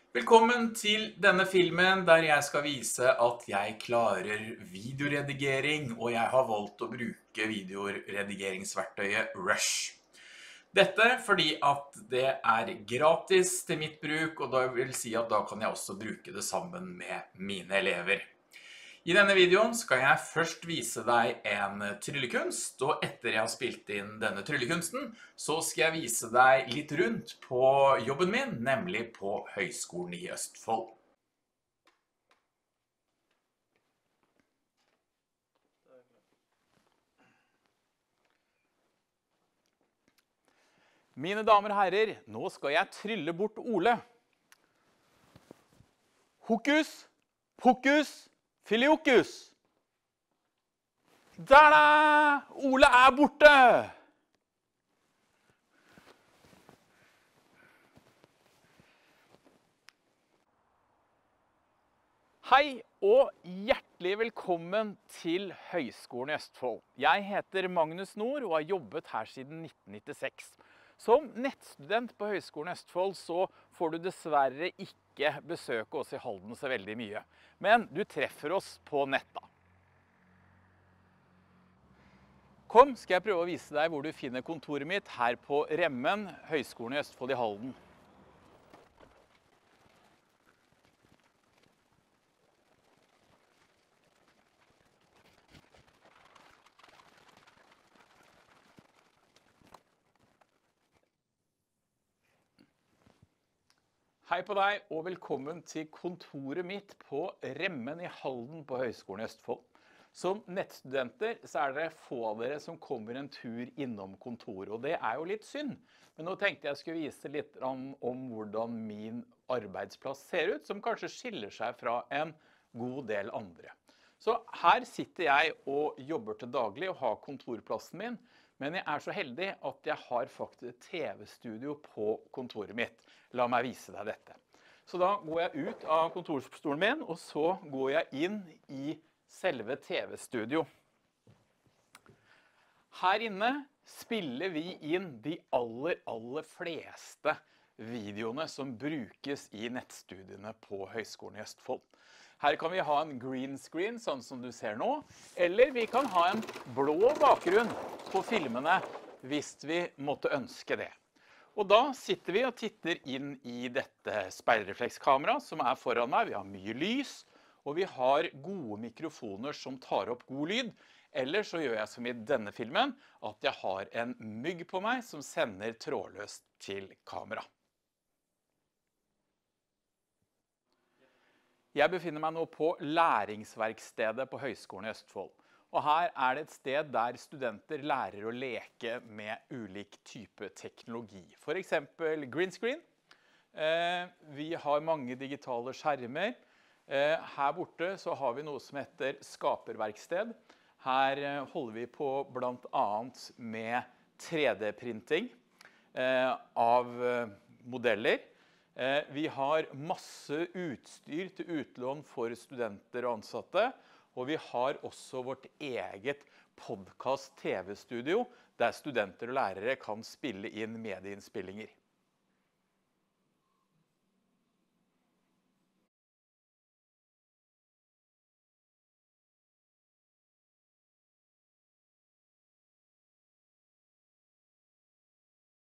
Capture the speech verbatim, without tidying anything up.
Velkommen til denne filmen der jeg skal vise at jeg klarer videoredigering, og jeg har valgt å bruke videoredigeringsverktøyet Rush. Dette fordi at det er gratis til mitt bruk, og det vil si at da kan jeg også bruke det sammen med mine elever. I denne videoen skal jeg først vise deg en tryllekunst, og etter jeg har spilt inn denne tryllekunsten, så skal jeg vise deg litt rundt på jobben min, nemlig på Høgskolen i Østfold. Mine damer og herrer, nå skal jeg trylle bort Ole. Hokus, pokus, filiokus! Der da! Ole er borte! Hei og hjertelig velkommen til Høgskolen i Østfold. Jeg heter Magnus Nord og har jobbet her siden nitten nittiseks. Som nettstudent på Høgskolen i Østfold så får du dessverre ikke besøke oss i Halden så veldig mye. Men du treffer oss på nett da. Kom, skal jeg prøve å vise deg hvor du finner kontoret mitt her på Remmen, Høgskolen i Østfold i Halden. Hei på deg, og velkommen til kontoret mitt på Remmen i Halden på Høgskolen i Østfold. Som nettstudenter så er det få av dere som kommer en tur innom kontoret, og det er jo litt synd. Men nå tenkte jeg skulle vise litt om, om hvordan min arbeidsplass ser ut, som kanskje skiller seg fra en god del andre. Så her sitter jeg og jobber til daglig og har kontorplassen min, men jeg er så heldig at jeg har faktisk et T V-studio på kontoret mitt. La meg vise deg dette. Så da går jeg ut av kontorstolen min, og så går jeg inn i selve T V-studio. Her inne spiller vi inn de aller, aller fleste videoene som brukes i nettstudiene på Høgskolen i Østfold. Her kan vi ha en green screen, sånn som du ser nå, eller vi kan ha en blå bakgrunn på filmene hvis vi måtte ønske det. Og da sitter vi og titter inn i dette speilreflekskamera som er foran meg. Vi har mye lys, og vi har gode mikrofoner som tar opp god lyd. Eller så gjør jeg som i denne filmen, at jeg har en mygg på meg som sender trådløst til kamera. Jeg befinner meg nå på læringsverkstedet på Høgskolen i Østfold. Og her er det et sted der studenter lærer å leke med ulik type teknologi. For eksempel green screen. Vi har mange digitale skjermer. Her borte så har vi noe som heter skaperverksted. Her holder vi på blant annet med tre D-printing av modeller. Vi har masse utstyr til utlån for studenter og ansatte, og vi har også vårt eget podcast-T V-studio, der studenter og lærere kan spille inn medieinnspillinger.